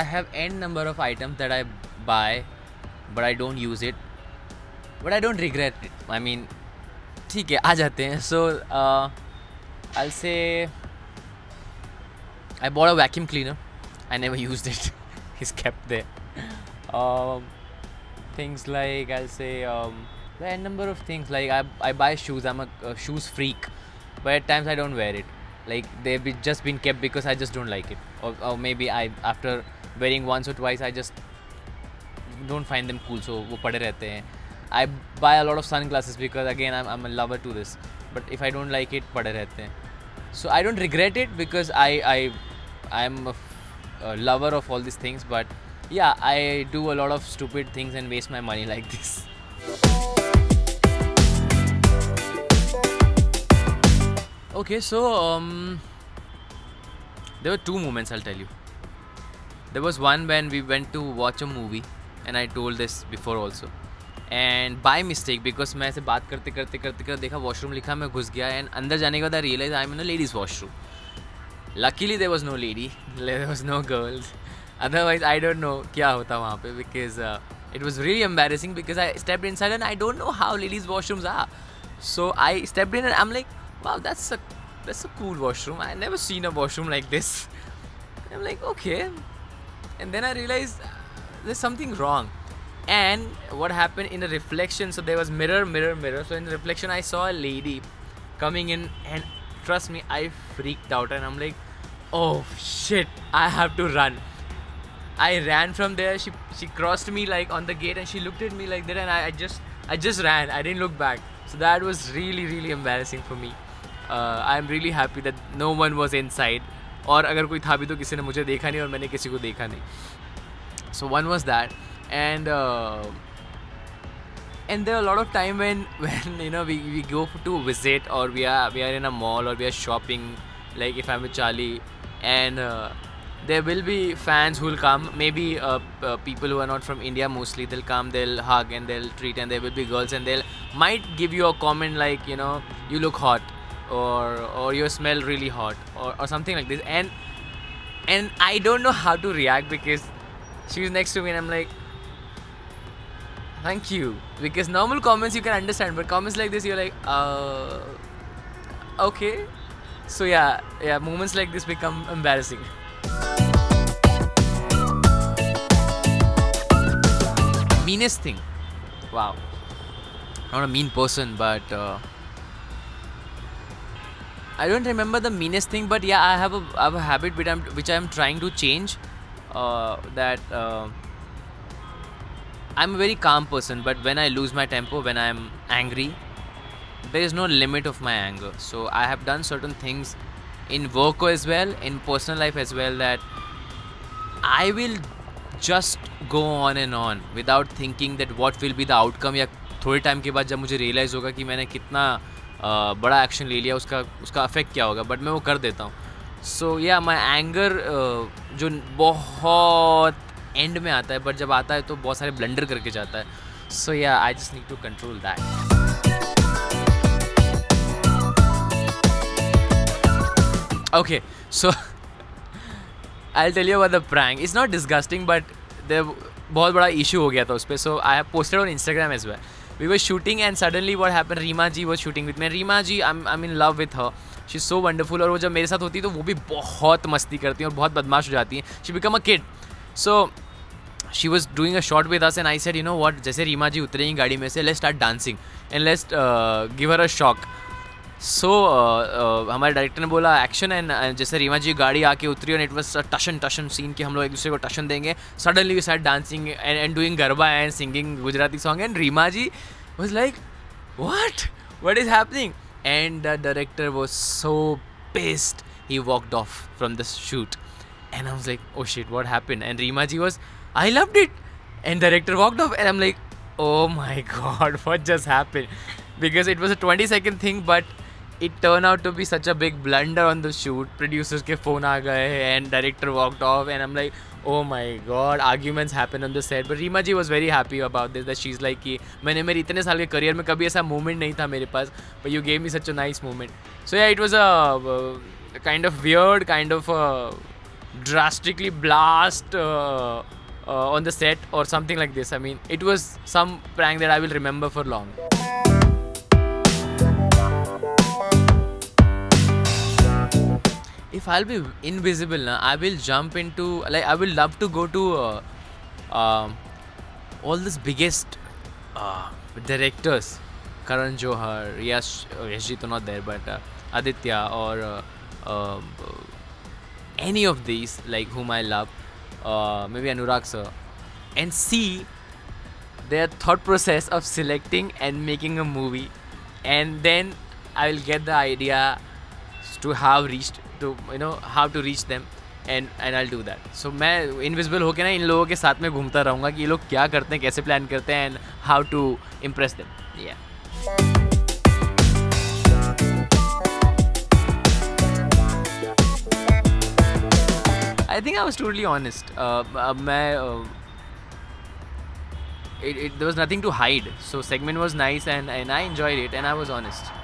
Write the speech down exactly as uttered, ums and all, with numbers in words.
have n number of items that I buy, but I don't use it, but I don't regret it. I mean, ठीक है, आ जाते हैं. So uh, I'll say I bought a vacuum cleaner. I never used it. It's kept there. Um, things like, I'll say um, there are a number of things. Like I I buy shoes. I'm a, a shoes freak, but at times I don't wear it. Like they've be just been kept because I just don't like it, or, or maybe I after wearing once or twice I just don't find them cool. So वो पड़े रहते हैं. I buy a lot of sunglasses because again I'm I'm a lover to this. But if I don't like it, पड़े रहते हैं. So I don't regret it because I I I'm a, a lover of all these things. But yeah, I do a lot of stupid things and waste my money like this. Okay, so um, there were two moments I'll tell you. There was one when we went to watch a movie, and I told this before also. And by mistake, because मैं ऐसे बात करते करते करते करते देखा washroom लिखा, मैं घुस गया, and अंदर जाने के बाद I realized I'm in a ladies washroom. Luckily there was no lady, there was no girls. Otherwise I don't know क्या होता वहाँ पे, because uh, it was really embarrassing because I stepped inside and I don't know how ladies washrooms are. So I stepped in and I'm like, wow, that's a that's a cool washroom. I never seen a washroom like this. And I'm like, okay. And then I realized uh, there's something wrong. And what happened in the reflection, so there was mirror, mirror, mirror. So in the reflection, I saw a lady coming in, and trust me, I freaked out. And I'm like, oh shit, I have to run. I ran from there. She she crossed me like on the gate, and she looked at me like that, and I, I just I just ran. I didn't look back. So that was really really embarrassing for me. Uh, I'm really happy that no one was inside. और अगर कोई था भी तो किसी ने मुझे देखा नहीं और मैंने किसी को देखा नहीं. So one was that, and uh, and there are a lot of time when when you know we, we go to visit, or we are we are in a mall, or we are shopping. Like if I'm with Charlie, and uh, there will be fans who will come. Maybe uh, uh, people who are not from India mostly. They'll come, they'll hug and they'll treat, and there will be girls, and they'll might give you a comment like, you know, you look hot, or or you smell really hot, or, or something like this. And and I don't know how to react because she's next to me, and I'm like, thank you. Because normal comments you can understand, but comments like this you're like, uh, okay. So yeah, yeah, moments like this become embarrassing. Meanest thing. Wow. Not a mean person, but uh, I don't remember the meanest thing. But yeah, I have a, I have a habit which I'm which I'm trying to change. Uh, that uh, I'm a very calm person, but when I lose my temper, when I'm angry, there is no limit of my anger. So I have done certain things in work as well, in personal life as well, that I will just go on and on without thinking that what will be the outcome. या थोड़े time के बाद जब मुझे realise होगा कि मैंने कितना uh, बड़ा एक्शन ले लिया, उसका उसका अफेक्ट क्या होगा, बट मैं वो कर देता हूँ. सो या माई एंगर जो बहुत एंड में आता है, बट जब आता है तो बहुत सारे ब्लंडर करके जाता है. सो या I just need to control that. Okay, so I'll tell you about the prank. It's not disgusting, but there बहुत बड़ा issue हो गया था उस पर. So I have posted on Instagram as well. We were shooting and suddenly what happened, Reema ji was shooting with me. Reema ji, I'm I'm in love with her. She's so wonderful. और वो जब मेरे साथ होती है तो वो भी बहुत मस्ती करती है और बहुत बदमाश हो जाती है. She become a kid. So she was doing a shot with us and I said, you know what, जैसे रीमा जी उतरेंगी गाड़ी में से, let's start dancing and let's uh, give her a shock. So so, uh, uh, हमारे director ने बोला action, and uh, जैसे रीमा जी गाड़ी आके उतरी और इट वाज टशन टशन सीन कि हम लोग एक दूसरे को टशन देंगे. Suddenly we start dancing and and doing garba and singing Gujarati song, and Reema ji was like what what is happening, and the director was so pissed. He walked off from the shoot and I was like oh shit what happened, and Reema ji was I loved it, and director walked off, and I am like oh my god, what just happened? Because it was a twenty second thing, but it turned out to be such a big blunder on the shoot. Producers के phone आ गए and director walked off, and I'm like, oh my god, arguments happen on the set. But Reema ji was very happy about this, that she's like कि मैंने मेरे इतने साल के career में कभी ऐसा moment नहीं था मेरे पास, but you gave me such a nice moment. So yeah, it was a uh, kind of weird, kind of a drastically blast uh, uh, on the set or something like this. I mean, it was some prank that I will remember for long. If I'll be invisible, na, I will jump into, like, I will love to go to uh, uh, all this biggest uh, directors. Karan Johar, Yash, uh, Yashji to not there, but uh, Aditya or uh, uh, any of these, like whom I love, uh, maybe Anurag sir, and see their thought process of selecting and making a movie, and then I will get the idea to how reached to you know how to reach them, and and I'll do that. So मैं invisible होके ना इन लोगों के साथ में घूमता रहूँगा कि ये लोग क्या करते हैं, कैसे प्लान करते हैं, and how to impress them. Yeah. I think I was totally honest. Uh, uh, मैं, uh, it, it, there was nothing to hide. So segment was nice and, and I enjoyed it and I was honest.